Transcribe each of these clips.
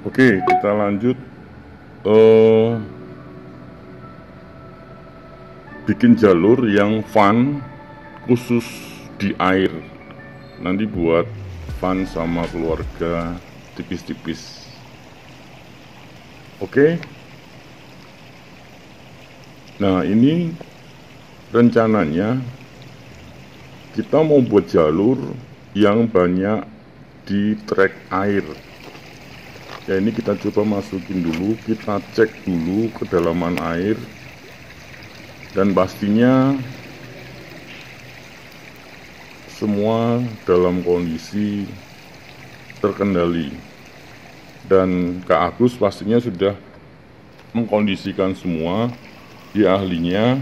Oke, kita lanjut bikin jalur yang fun khusus di air. Nanti buat fun sama keluarga tipis-tipis. Oke. Nah, ini rencananya kita mau buat jalur yang banyak di trek air. Ya, ini kita coba masukin dulu, kita cek dulu kedalaman air, dan pastinya semua dalam kondisi terkendali. Dan Kak Agus pastinya sudah mengkondisikan semua, dia ahlinya.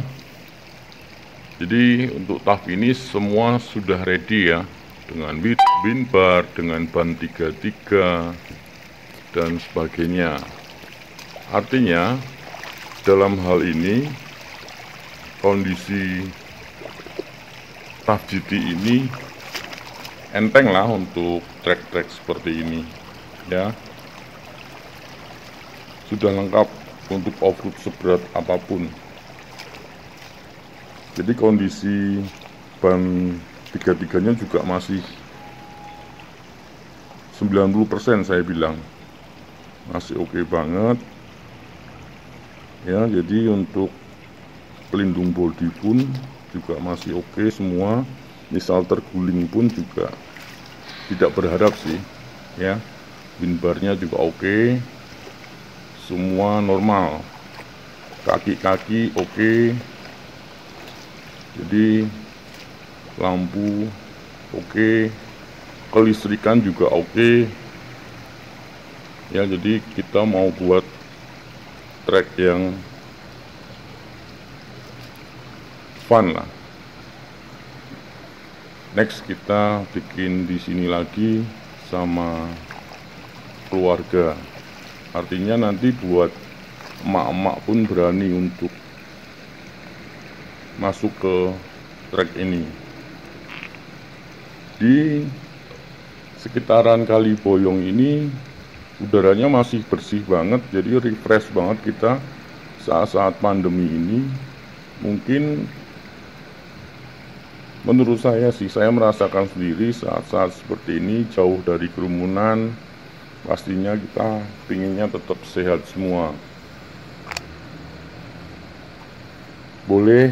Jadi untuk tahap ini semua sudah ready ya, dengan bin bar, dengan ban 33 dan sebagainya. Artinya dalam hal ini kondisi TAF GT ini enteng lah untuk trek-trek seperti ini ya. Sudah lengkap untuk off-road seberat apapun. Jadi kondisi ban 33-nya juga masih 90% saya bilang. Masih oke banget. Ya, jadi untuk pelindung bodi pun juga masih oke semua. Misal terguling pun juga tidak berharap sih ya. Bin barnya juga oke. Semua normal. Kaki-kaki oke. Jadi lampu oke. Kelistrikan juga oke. Ya, jadi kita mau buat trek yang fun lah. Next kita bikin di sini lagi sama keluarga. Artinya nanti buat emak-emak pun berani untuk masuk ke trek ini. Di sekitaran Kali Boyong ini udaranya masih bersih banget, jadi refresh banget kita saat-saat pandemi ini. Mungkin menurut saya sih, saya merasakan sendiri saat-saat seperti ini, jauh dari kerumunan. Pastinya kita pinginnya tetap sehat semua. Boleh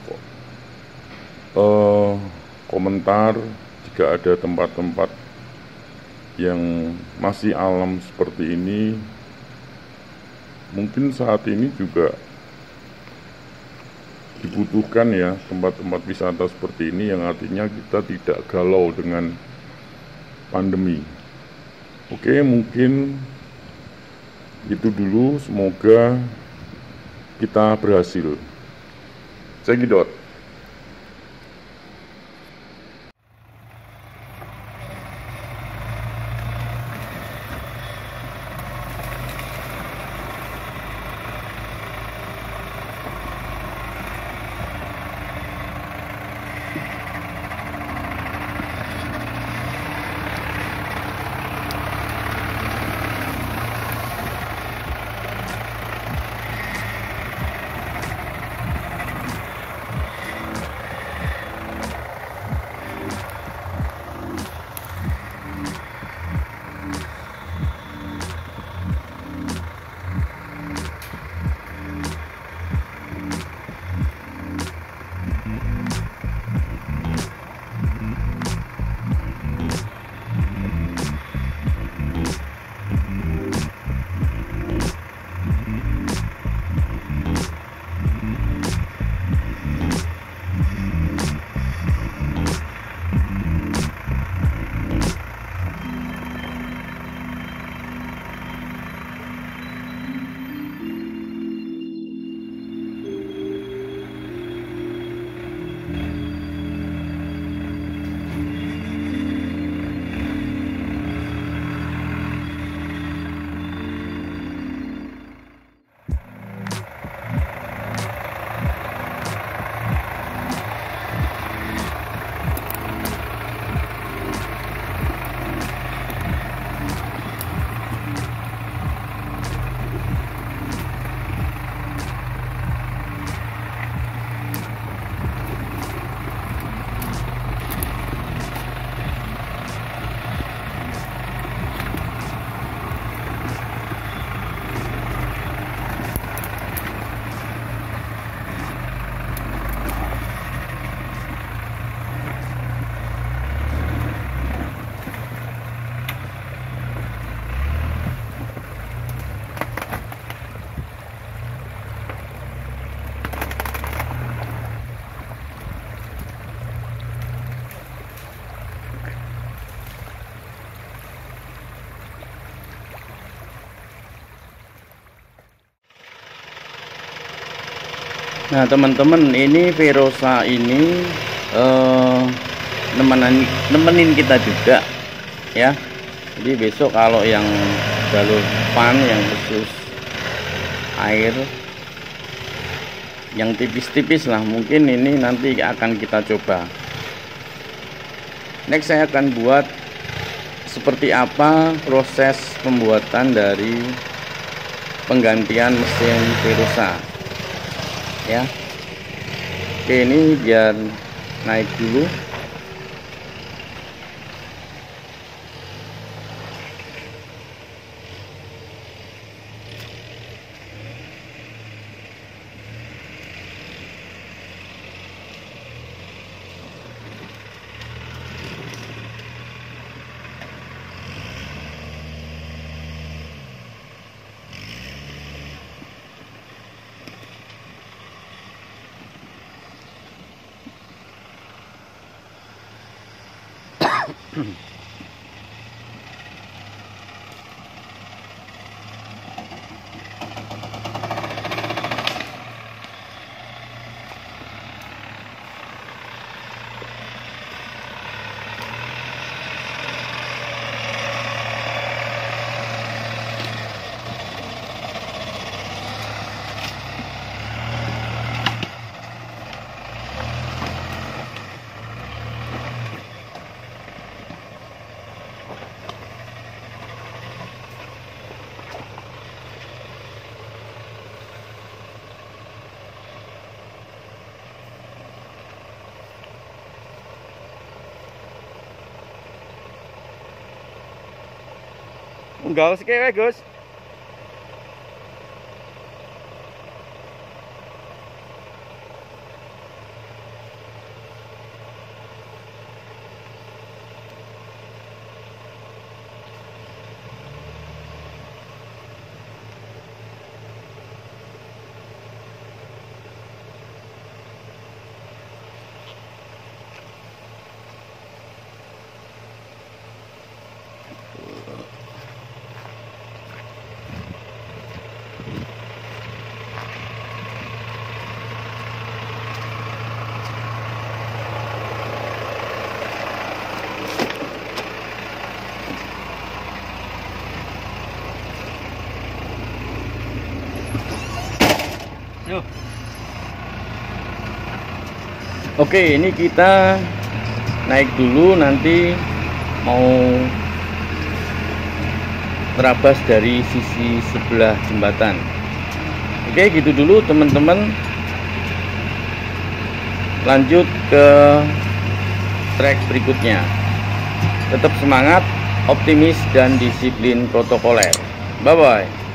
komentar jika ada tempat-tempat yang masih alam seperti ini. Mungkin saat ini juga dibutuhkan ya tempat-tempat wisata seperti ini, yang artinya kita tidak galau dengan pandemi. Oke, mungkin itu dulu. Semoga kita berhasil. Cekidot. Nah teman-teman, ini Verosa ini nemenin kita juga ya. Jadi besok kalau yang jalur pan yang khusus air yang tipis-tipis lah, mungkin ini nanti akan kita coba. Next saya akan buat seperti apa proses pembuatan dari penggantian mesin Verosa ya. Oke, ini biar naik dulu. Enggak usah kayak Gus. Oke, ini kita naik dulu, nanti mau terabas dari sisi sebelah jembatan. Oke, gitu dulu teman-teman. Lanjut ke track berikutnya. Tetap semangat, optimis dan disiplin protokoler. Bye bye.